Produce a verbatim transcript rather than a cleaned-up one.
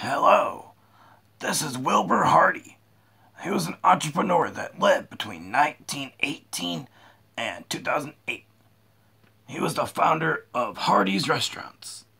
Hello, this is Wilber Hardee. He was an entrepreneur that lived between nineteen eighteen and two thousand eight. He was the founder of Hardee's Restaurants.